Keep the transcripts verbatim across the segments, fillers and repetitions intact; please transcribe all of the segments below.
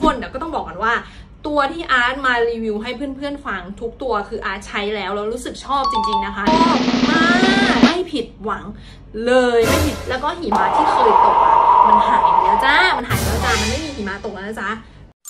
คนเดี๋ยวก็ต้องบอกกันว่าตัวที่อาร์ตมารีวิวให้เพื่อนๆฟังทุกตัวคืออาร์ตใช้แล้วแล้วรู้สึกชอบจริงๆนะคะชอบมากไม่ผิดหวังเลยไม่ผิดแล้วก็หิมะที่เคยตกอ่ะมันหายไปแล้วจ้ามันหายไปแล้วจ้ามันไม่มีหิมะตกแล้วนะจ๊ะ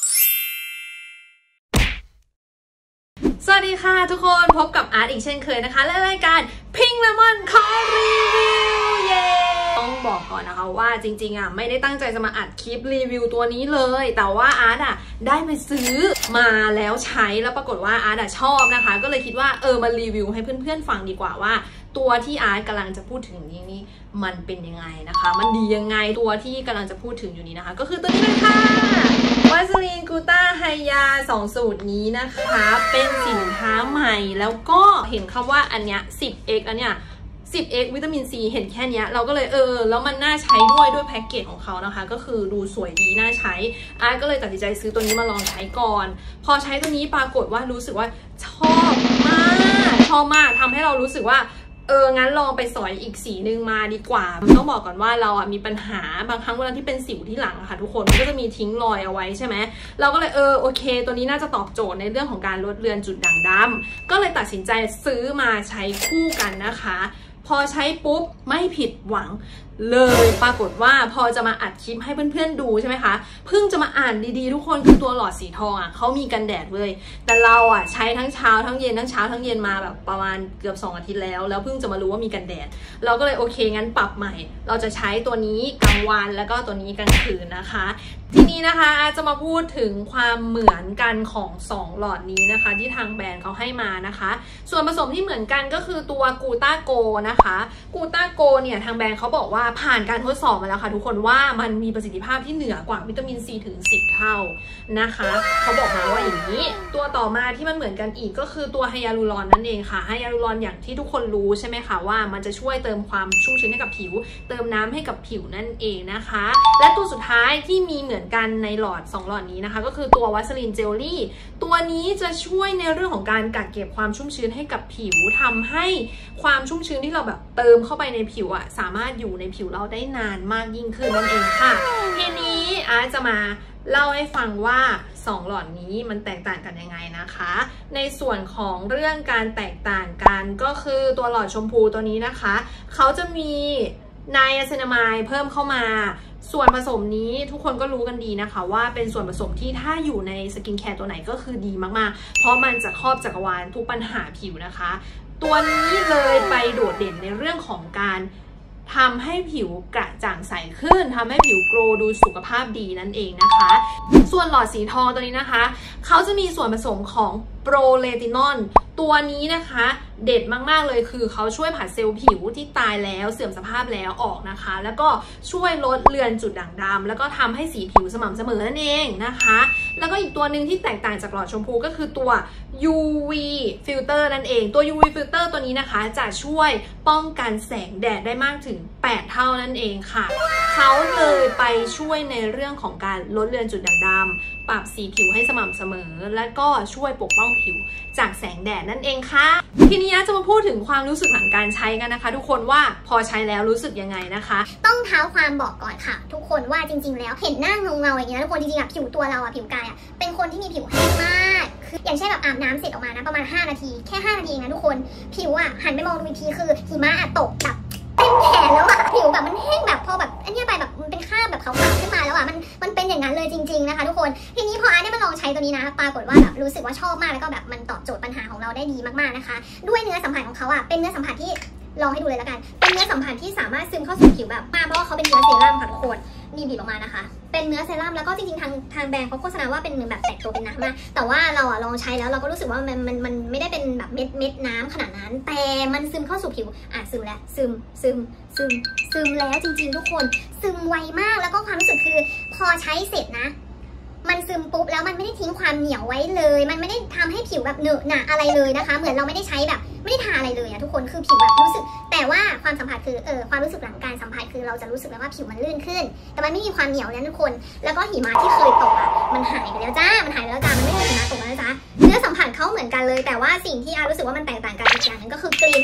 สวัสดีค่ะทุกคนพบกับอาร์ตอีกเช่นเคยนะคะและรายการพิงค์เลมอนขอรีวิวเย้ต้องบอกก่อนนะคะว่าจริงๆอ่ะไม่ได้ตั้งใจจะมาอัดคลิปรีวิวตัวนี้เลยแต่ว่าอาร์ตอ่ะได้ไปซื้อมาแล้วใช้แล้วปรากฏว่าอาร์ตอ่ะชอบนะคะก็เลยคิดว่าเออมารีวิวให้เพื่อนๆฟังดีกว่าว่าตัวที่อาร์ตกำลังจะพูดถึงนี้นี่มันเป็นยังไงนะคะมันดียังไงตัวที่กำลังจะพูดถึงอยู่นี้นะคะก็คือตัวนี้เลยค่ะวัสลีนกูต้าไฮยาสองสูตรนี้นะคะเป็นสินค้าใหม่แล้วก็เห็นคำว่าอันเนี้ย สิบเอ็กซ์ อันเนี้ย สิบเอ็กซ์ วิตามินซีเห็นแค่นี้เราก็เลยเออแล้วมันน่าใช้ด้วยด้วยแพ็กเกจของเขานะคะก็คือดูสวยดีน่าใช้อาร์ตก็เลยตัดสินใจซื้อตัวนี้มาลองใช้ก่อนพอใช้ตัวนี้ปรากฏว่ารู้สึกว่าชอบมากชอบมากทำให้เรารู้สึกว่าเอองั้นลองไปสอยอีกสีนึงมาดีกว่าต้องบอกก่อนว่าเราอ่ะมีปัญหาบางครั้งเวลาที่เป็นสิวที่หลังอะค่ะทุกคนมันก็จะมีทิ้งรอยเอาไว้ใช่ไหมเราก็เลยเออโอเคตัวนี้น่าจะตอบโจทย์ในเรื่องของการลดเลือนจุดด่างดำก็เลยตัดสินใจซื้อมาใช้คู่กันนะคะพอใช้ปุ๊บไม่ผิดหวังเลยปรากฏว่าพอจะมาอัดคลิปให้เพื่อนๆดูใช่ไหมคะเพิ่งจะมาอ่านดีๆทุกคนคือตัวหลอดสีทองอ่ะเขามีกันแดดเลยแต่เราอ่ะใช้ทั้งเช้าทั้งเย็นทั้งเช้าทั้งเย็นมาแบบประมาณเกือบสองอาทิตย์แล้วแล้วเพิ่งจะมารู้ว่ามีกันแดดเราก็เลยโอเคงั้นปรับใหม่เราจะใช้ตัวนี้กลางวันแล้วก็ตัวนี้กลางคืนนะคะทีนี้นะคะจะมาพูดถึงความเหมือนกันของสองหลอดนี้นะคะที่ทางแบรนด์เขาให้มานะคะส่วนผสมที่เหมือนกันก็คือตัวกูต้าโกนะคะกูต้าโกเนี่ยทางแบรนด์เขาบอกว่าผ่านการทดสอบมาแล้วค่ะทุกคนว่ามันมีประสิทธิภาพที่เหนือกว่าวิตามินซีถึงสิบเท่านะคะเขาบอกมาว่าอย่างนี้ตัวต่อมาที่มันเหมือนกันอีกก็คือตัวไฮยาลูรอนนั่นเองค่ะไฮยาลูรอนอย่างที่ทุกคนรู้ใช่ไหมคะว่ามันจะช่วยเติมความชุ่มชื้นให้กับผิวเติมน้ำให้กับผิวนั่นเองนะคะและตัวสุดท้ายที่มีเหมือนกันในหลอดสองหลอดนี้นะคะก็คือตัววัสลีนเจลลี่ตัวนี้จะช่วยในเรื่องของการกักเก็บความชุ่มชื้นให้กับผิวทำให้ความชุ่มชื้นที่เราแบบเติมเข้าไปในผิวอะสามารถอยู่ในผิวเราได้นานมากยิ่งขึ้นนั่นเองค่ะทีนี้อาร์ตจะมาเล่าให้ฟังว่าสองหลอดนี้มันแตกต่างกันยังไงนะคะในส่วนของเรื่องการแตกต่างกันก็คือตัวหลอดชมพูตัวนี้นะคะเขาจะมีไนอะซินามายด์เพิ่มเข้ามาส่วนผสมนี้ทุกคนก็รู้กันดีนะคะว่าเป็นส่วนผสมที่ถ้าอยู่ในสกินแคร์ตัวไหนก็คือดีมากๆเพราะมันจะครอบจักรวาลทุกปัญหาผิวนะคะตัวนี้เลยไปโดดเด่นในเรื่องของการทำให้ผิวกระจ่างใสขึ้นทำให้ผิวโกลว์ดูสุขภาพดีนั่นเองนะคะส่วนหลอดสีทองตัวนี้นะคะเขาจะมีส่วนผสมของโปรเลตินอลตัวนี้นะคะเด็ดมากๆเลยคือเขาช่วยผัดเซลล์ผิวที่ตายแล้วเสื่อมสภาพแล้วออกนะคะแล้วก็ช่วยลดเลือนจุดด่างดำแล้วก็ทำให้สีผิวสม่ำเสมอนั่นเองนะคะแล้วก็อีกตัวหนึ่งที่แตกต่างจากหลอดชมพูก็คือตัว ยู วี filter นั่นเองตัว ยู วี filter ตัวนี้นะคะจะช่วยป้องกันแสงแดดได้มากถึงแปดเท่านั่นเองค่ะเขาเลยไปช่วยในเรื่องของการลดเลือนจุดด่างดำปรับสีผิวให้สม่ำเสมอและก็ช่วยปกป้องผิวจากแสงแดดนั่นเองค่ะทีนี้จะมาพูดถึงความรู้สึกหลังการใช้กันนะคะทุกคนว่าพอใช้แล้วรู้สึกยังไงนะคะต้องเท้าความบอกก่อนค่ะทุกคนว่าจริงๆแล้วเห็นหน้าเงาเงาอย่างเงี้ยทุกคนจริงๆอะผิวตัวเราอะผิวกายอะเป็นคนที่มีผิวแห้งมากคืออย่างเช่นแบบอาบน้ำเสร็จออกมานะประมาณห้านาทีแค่ห้านาทีเองนะทุกคนผิวอะหันไปมองดูอีกทีคือหิมะอะตกแบบเต็มแขนแล้วอะผิวแบบมันแห้งแบบพอแบบอันนี้ไปแบบมันเป็นคราบแบบขาวๆขึ้นมาแล้วอะมันมันเป็นอย่างนั้นเลยจริงๆนะคะทุกคนทีนี้พออาร์ตได้มาลองใช้ตัวนี้นะปรากฏว่าแบบรู้สึกว่าชอบมากแล้วก็แบบมันตอบโจทย์ปัญหาของเราได้ดีมากๆนะคะด้วยเนื้อสัมผัสของเขาอะเป็นเนื้อสัมผัสที่ลองให้ดูเลยแล้วกันเป็นเนื้อสัมผัสที่สามารถซึมเข้าสู่ผิวแบบมากเพราะว่าเขาเป็นเนื้อเซรั่มค่ะทุกคนนี่บีบออกมานะคะเป็นเนื้อเซรั่มแล้วก็จริงๆทางทางแบรนด์เขาโฆษณาว่าเป็นแบบแตกตัวเป็นน้ำมาแต่ว่าเราอะลองใช้แล้วเราก็รู้สึกว่ามันมันมันไม่ได้เป็นแบบเม็ดเม็ดน้ำขนาดนั้นแต่มันซึมเข้าสู่ผิวอ่ะซึมแล้วซึมซึมซึมซึมแล้วจริงๆทุกคนซึมไวมากแล้วก็ความรู้สึกคือพอใช้เสร็จนะมันซึมปุ๊บแล้วมันไม่ได้ทิ้งความเหนียวไว้เลยมันไม่ได้ทำให้ผิวแบบเหนอะหนะอะไรเลยนะคะเหมือนเราไม่ได้ใช้แบบไม่ได้ทาอะไรเลยอะทุกคนคือผิวแบบรู้สึกแต่ว่าความสัมผัสคือเออความรู้สึกหลังการสัมผัสคือเราจะรู้สึกแล้วว่าผิวมันลื่นขึ้นแต่มันไม่มีความเหนียวนะทุกคนแล้วก็หิมะที่เคยตกอะมันหายไปแล้วจ้ามันหายไปแล้วจ้ามันไม่ได้หิมะตกแล้วจ้าเนื้อสัมผัสเขาเหมือนกันเลยแต่ว่าสิ่งที่อารู้สึกว่ามันแตกต่างกันอีกอย่างนึงก็คือกลิ่น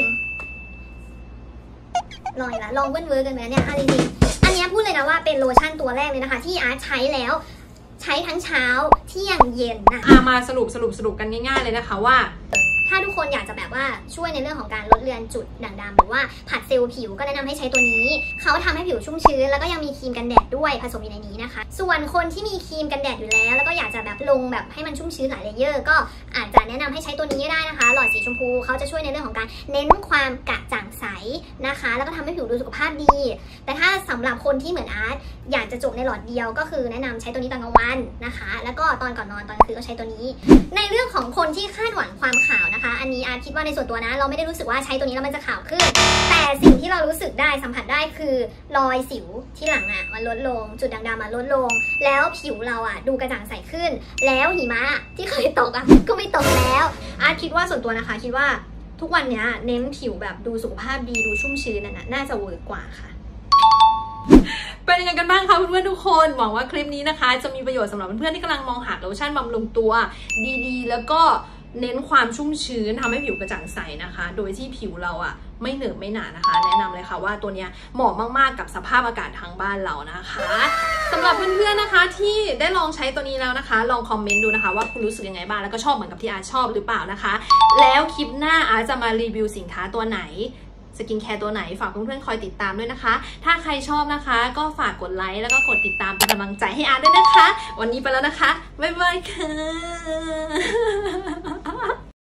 ลองอีกละลองเวิร์นเวิร์กันไหมเนี่ยจริงๆอันนี้พูดเลยนะว่าเป็นโลชั่นตัวแรกเลยนะคะที่อาร์ตใช้แล้วใช้ทั้งเช้าเที่ยงเย็นนะอ่ะมาสรุปสรุปสรุปกันง่ายๆเลยนะคะว่าถ้าทุกคนอยากจะแบบว่าช่วยในเรื่องของการลดเลือนจุดด่างดำหรือว่าผัดเซลล์ผิวก็แนะนำให้ใช้ตัวนี้เขาทำให้ผิวชุ่มชื้นแล้วก็ยังมีครีมกันแดดด้วยผสมอยู่ในนี้นะคะส่วนคนที่มีครีมกันแดดอยู่แล้วแล้วก็อยากจะแบบลงแบบให้มันชุ่มชื้นหลายเลเยอร์ก็อาจจะแนะนำให้ใช้ตัวนี้ก็ได้นะคะหลอดสีชมพูเขาจะช่วยในเรื่องของการเน้นความกระจ่างใสนะคะแล้วก็ทำให้ผิวดูสุขภาพดีแต่ถ้าสำหรับคนที่เหมือนอาร์ตอยากจะจบในหลอดเดียวก็คือแนะนำใช้ตัวนี้ตอนกลางวันนะคะแล้วก็ตอนก่อนนอนตอนกลางคืนก็ใช้ตัวนี้ในเรื่องของคนที่คาดหวังความขาวนะคะอันนี้อาร์ตคิดว่าในส่วนตัวนะเราไม่ได้รู้สึกว่าใช้ตัวนี้แล้วมันจะขาวขึ้นแต่สิ่งที่เรารู้สึกได้สัมผัสได้คือรอยสิวที่หลังอ่ะมันลดลงจุดด่างดำมันลดลงแล้วผิวเราอ่ะดูกระจ่างใสขึ้นแล้วหิมะที่เคยตกอ่ะก็ไม่ตกแล้วอาร์ตคิดว่าส่วนตัวนะคะคิดว่าทุกวันนี้เน้นผิวแบบดูสุขภาพดีดูชุ่มชื้นน่ะน่าจะเวิร์กกว่าค่ะเป็นยังไงกันบ้างคะเพื่อนๆทุกคนหวังว่าคลิปนี้นะคะจะมีประโยชน์สำหรับเพื่อนๆที่กำลังมองหาโลชั่นบำรุงตัวดีๆแล้วก็เน้นความชุ่มชื้นทำให้ผิวกระจ่างใสนะคะโดยที่ผิวเราอะไม่เหนอะไม่หนานะคะแนะนำเลยค่ะว่าตัวนี้เหมาะมากๆกับสภาพอากาศทางบ้านเรานะคะสำหรับเพื่อนๆนะคะที่ได้ลองใช้ตัวนี้แล้วนะคะลองคอมเมนต์ดูนะคะว่าคุณรู้สึกยังไงบ้างแล้วก็ชอบเหมือนกับที่อาร์ชอบหรือเปล่านะคะแล้วคลิปหน้าอาร์จะมารีวิวสินค้าตัวไหนสกินแคร์ตัวไหนฝากเพื่อนๆคอยติดตามด้วยนะคะถ้าใครชอบนะคะก็ฝากกดไลค์แล้วก็กดติดตามเป็นกำลังใจให้อาร์ด้วยนะคะวันนี้ไปแล้วนะคะบ๊ายบายค่ะ